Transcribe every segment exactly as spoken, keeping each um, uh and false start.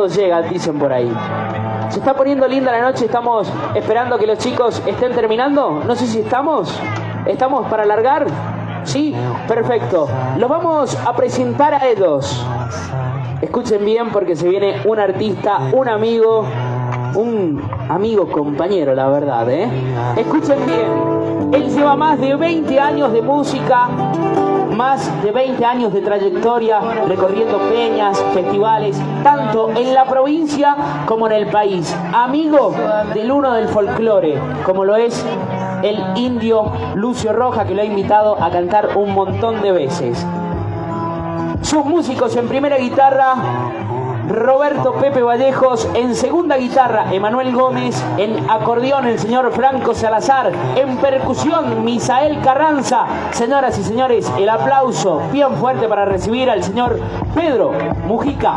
todos llegan, dicen por ahí. Se está poniendo linda la noche, estamos esperando que los chicos estén terminando. No sé si estamos. ¿Estamos para largar? Sí, perfecto. Los vamos a presentar a ellos. Escuchen bien porque se viene un artista, un amigo, un amigo compañero, la verdad, ¿eh? Escuchen bien. Él lleva más de veinte años de música, más de veinte años de trayectoria, recorriendo peñas, festivales, tanto en la provincia como en el país. Amigo del uno del folclore, como lo es el indio Lucio Roja, que lo ha invitado a cantar un montón de veces. Sus músicos: en primera guitarra, Roberto Pepe Vallejos; en segunda guitarra, Emanuel Gómez; en acordeón, el señor Franco Salazar; en percusión, Misael Carranza. Señoras y señores, el aplauso bien fuerte para recibir al señor Pedro Mujica.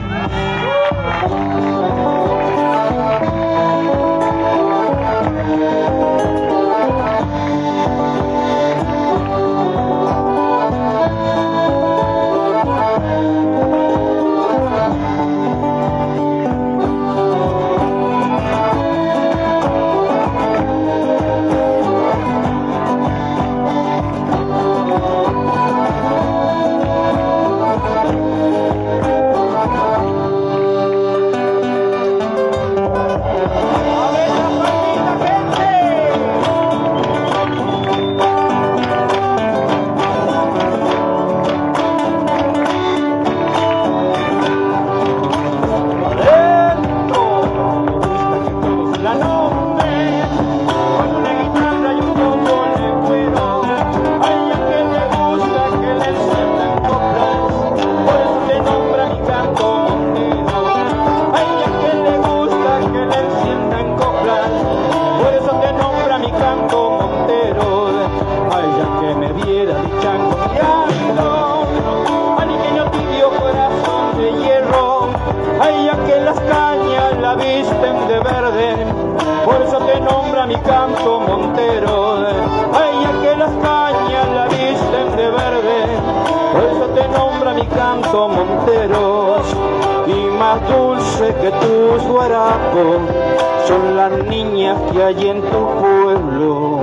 Que tus guarapos son las niñas que hay en tu pueblo.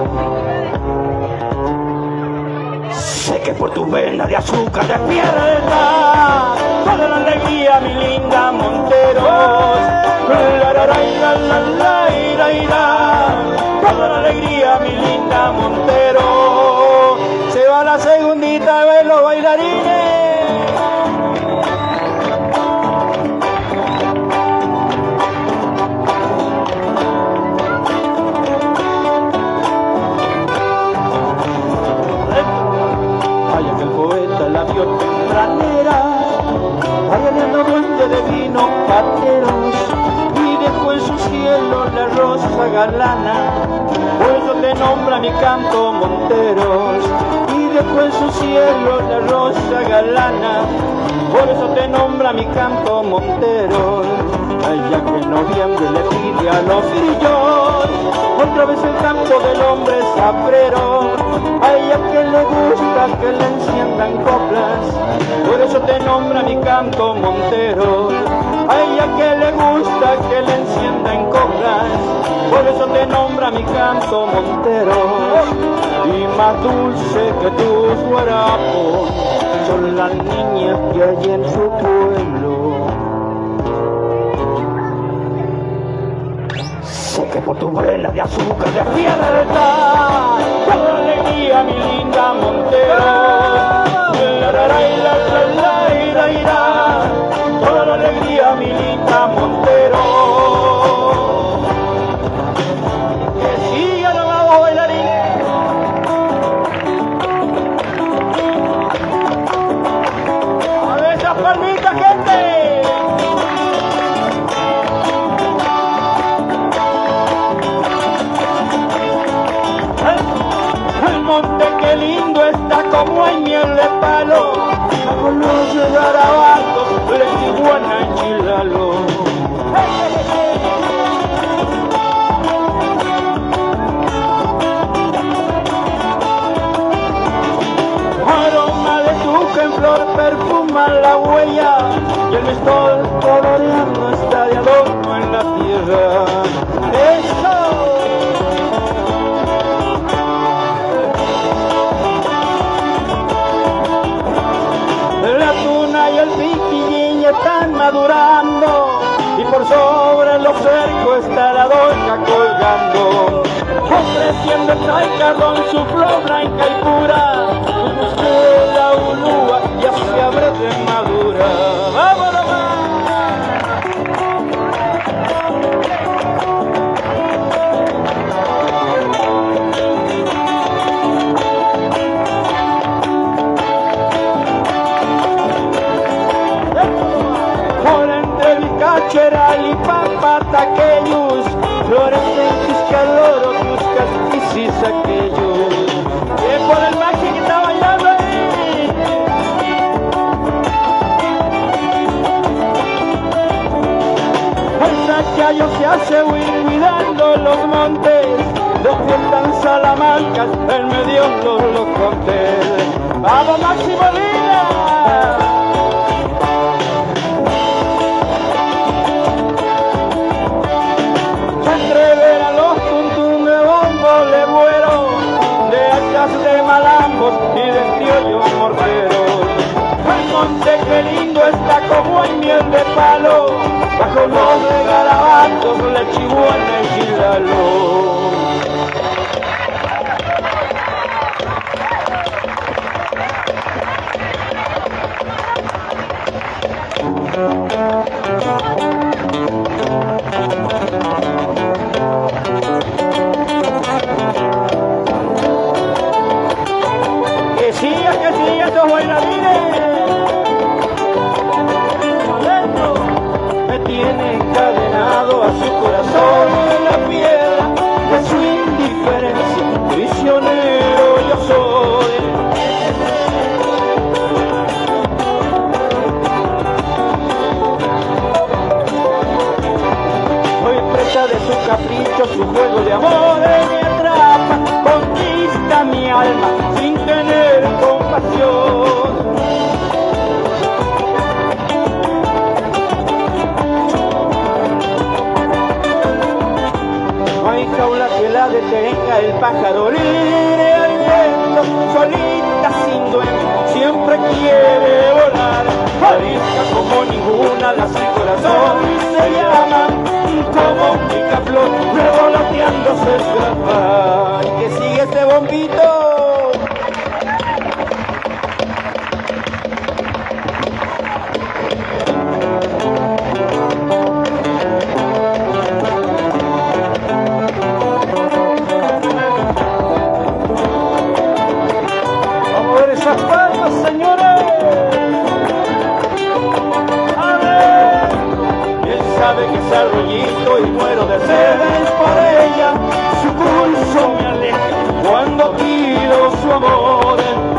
Sé que por tu vena de azúcar despierta toda la alegría, mi linda Monteros. La, la, la, la, la, la, la, la. Toda la alegría, mi linda Montero. Se va la segundita de los bailarines. Variando duende de vino pateros y dejó en su cielo la rosa galana. Por eso te nombra mi canto Monteros y dejó en su cielo la rosa galana. Por eso te nombra mi canto Monteros. Allá que en noviembre le pide a los grillos otra vez el canto del hombre sabrero. Ay, a quien le gusta que le enciendan coplas, por eso te nombra mi canto Montero. Ay, a quien le gusta que le enciendan coplas, por eso te nombra mi canto Montero. Y más dulce que tus guarapos son las niñas que hay en su pueblo. Sé que por tu vena de azúcar despierta toda la alegría, mi linda Montero. La, la, la, la, la, la, la, la. Toda la alegría, mi linda Montero. Que sigan abajo bailarines. A ver esas palmitas, gente. Qué lindo está como hay miel de palo, como los garabatos. coloreando está de adorno en la tierra. ¡Eso! La tuna y el piquillín están madurando y por sobre los cercos está la doña colgando, ofreciendo el taicardón, su flor blanca y pura. Busqué la ulúa, ya se abre de madura. ¡Vámonos más! Cheral y papataquellos, fluorescentes caloro, tus casticis aquellos, que por el machi que está bailando ahí. El sachayo se hace huir cuidando los montes, los que están salamancas, en medio los los contes. ¡Vamos, Maxi Molina! De malambos y de criollos morteros, el monte que lindo está como en miel de palo, bajo los de garabatos, la chihuana y chilalo. Que siga, que siga estos bailarines. Adentro me tiene encadenado a su corazón en la piedra de su indiferencia. Prisionero yo soy. Soy presa de su capricho, su juego de amor me atrapa, conquista mi alma sin tener compasión. No hay jaula que la detenga, el pájaro libre al viento, solita sin dueño, siempre quiere volar. Arisca como ninguna, la sin corazón se llama, como un picaflor, revoloteando se escapa. Y que sigue este bombito. Sabe que es arroyito y muero de sed por ella, su pulso me aleja cuando pido su amor.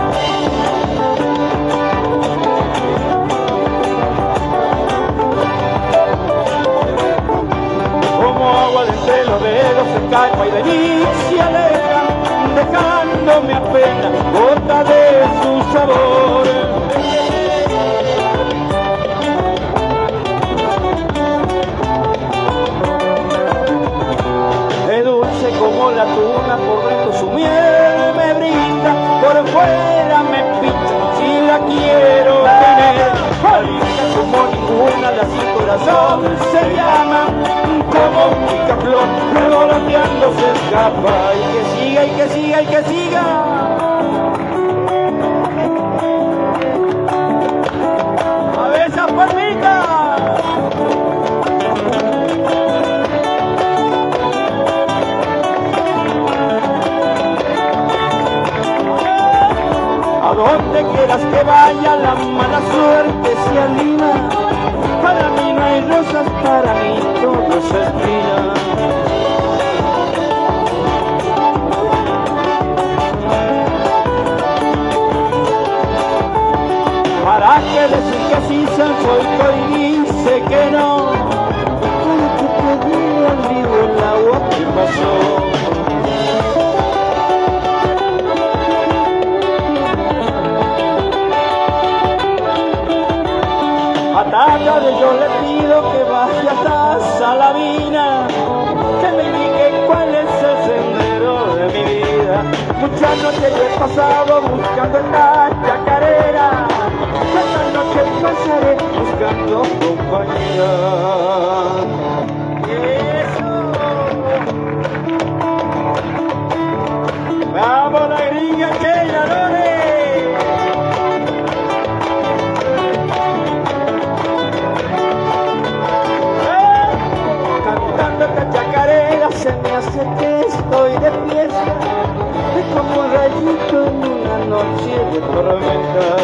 Como agua de entre los dedos se calma y de mí se aleja, dejándome apenas gota de su sabor. Como la tuna por dentro su miel me brinda, por fuera me pincha si la quiero tener. Arisca como ninguna, la sin corazón se llama, como un picaflor revoloteando se escapa. Y que siga, y que siga, y que siga. A ver esa palmita. A donde quieras que vaya, la mala suerte se anima. Para mí no hay rosas, para mí todo es espina. Para que decir que sí se soltó y dice que no, para que te diga el libro el agua que pasó. Atata de yo le pido pido que vaya hasta Salavina, que me indique cuál es el sendero de mi vida. Muchas noches yo he pasado buscando esta chacarera, esta noche pasaré buscando compañía. ¡Vamos la gringa que ya lore! Cantando esta chacarera se me hace que estoy de fiesta, es como un rayito en una noche de tormenta.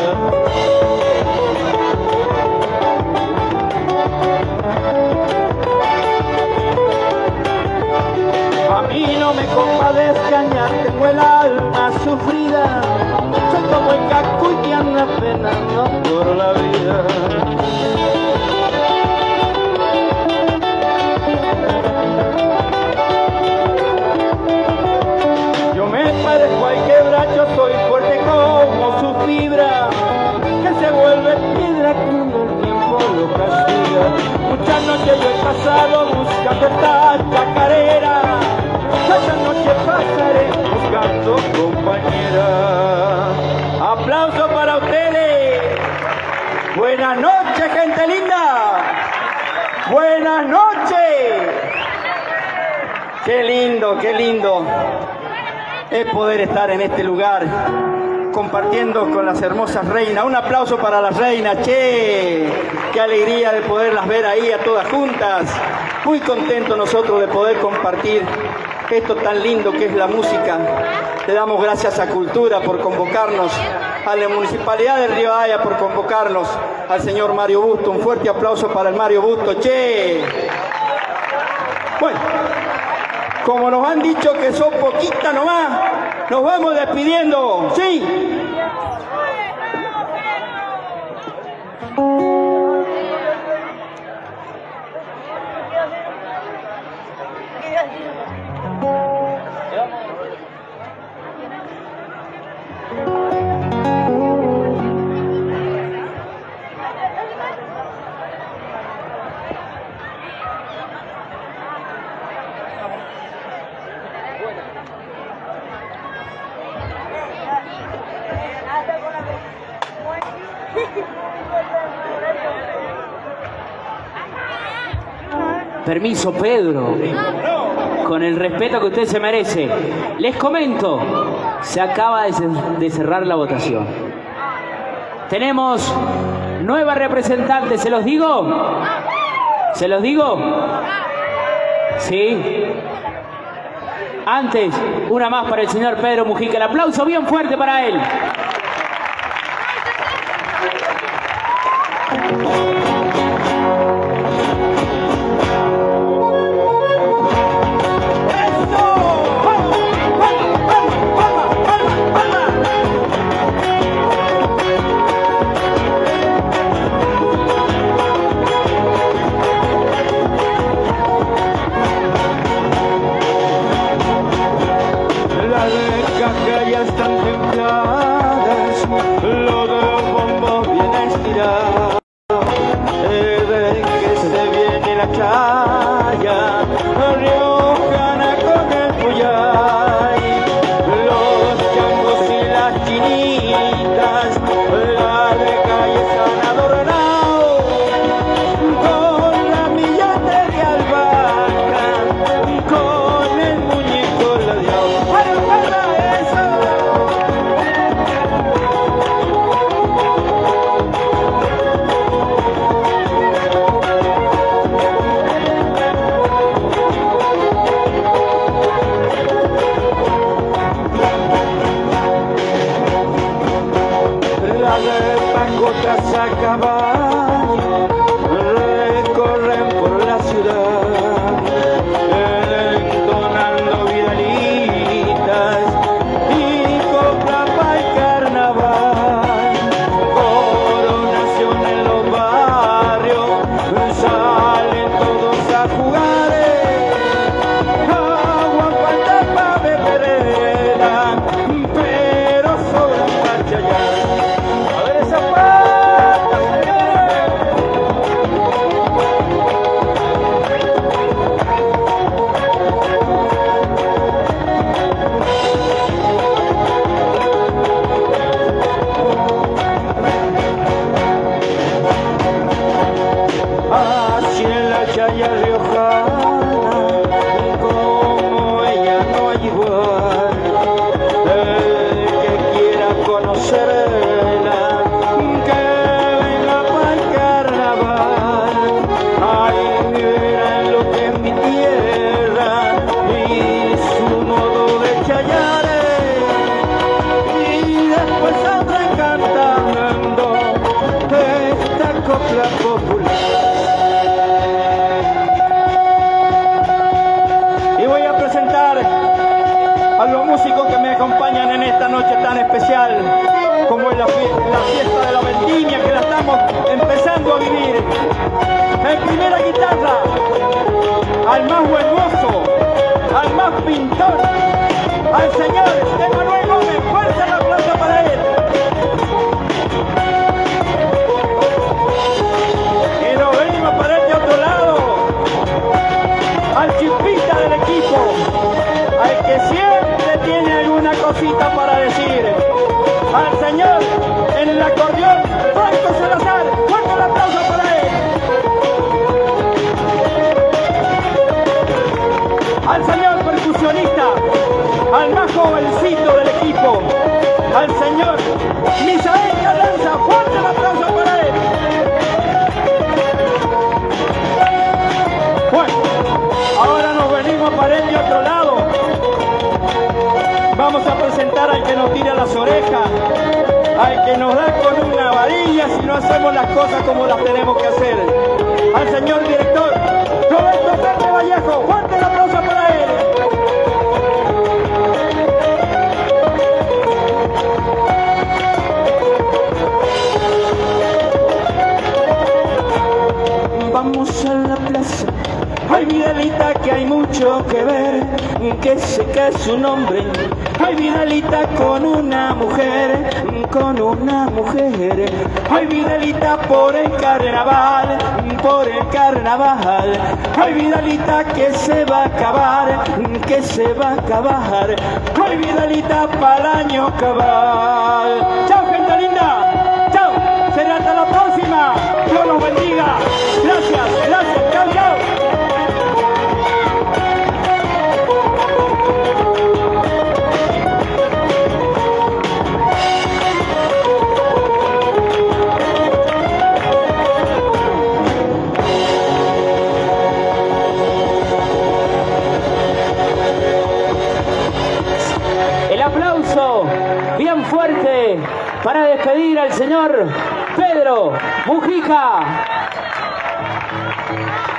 A mí no me compadezca, ya tengo el alma sufrida, soy como el caco que anda penando por la vida. Yo me parezco al quebracho, soy fuerte como su fibra, que se vuelve piedra cuando el tiempo lo castiga. Muchas noches yo he pasado buscando esta chacarera, esta noche pasaré buscando compañera. Aplauso para ustedes. Buenas noches, gente linda. Buenas noches. Qué lindo, qué lindo es poder estar en este lugar compartiendo con las hermosas reinas. Un aplauso para las reinas, che, qué alegría de poderlas ver ahí a todas juntas. Muy contentos nosotros de poder compartir esto tan lindo que es la música. Le damos gracias a Cultura por convocarnos, a la Municipalidad de Rivadavia por convocarnos, al señor Mario Busto. Un fuerte aplauso para el Mario Busto, che. Bueno, como nos han dicho que son poquitas nomás, nos vamos despidiendo, ¿sí? Permiso, Pedro, con el respeto que usted se merece. Les comento, se acaba de cerrar la votación. Tenemos nueva representante, ¿se los digo? ¿Se los digo? Sí. Antes, una más para el señor Pedro Mujica. El aplauso bien fuerte para él. así en la chaya riojana, como ella no hay igual. El que quiera conocerla, que venga para el carnaval. Ay, verán lo que es mi tierra y su modo de chayar, y después saldrán cantando esta copla popular. Y voy a presentar a los músicos que me acompañan en esta noche tan especial, como es la, fie la fiesta de la vendimia, que la estamos empezando a vivir. En primera guitarra, al más hermoso, al más pintor, al señor Emanuel Gómez. Fuerza el aplauso para él. Y nos venimos para este otro lado, al chispita del equipo, al que siempre tiene alguna cosita para decir, al señor en el acordeón, Franco Salazar. Fuerte el aplauso para él. Al señor percusionista, al más jovencito del equipo, al señor Misael Carranza. Fuerte el aplauso para él. Bueno, ahora nos venimos para el de otro lado. Vamos a presentar al que nos tira las orejas, al que nos da con una varilla si no hacemos las cosas como las tenemos que hacer, al señor director Roberto Ferre Vallejo. Fuerte el aplauso para él. Vamos a la plaza, ay Vidalita, que hay mucho que ver, que se cae su nombre. Ay Vidalita, con una mujer, con una mujer. Ay Vidalita, por el carnaval, por el carnaval. Ay Vidalita, que se va a acabar, que se va a acabar. Ay Vidalita, para el año cabal. Chao, gente linda. Chao. Será hasta la próxima. Dios los bendiga. Gracias, gracias. Chao, chao. El aplauso bien fuerte para despedir al señor Pedro Mujica.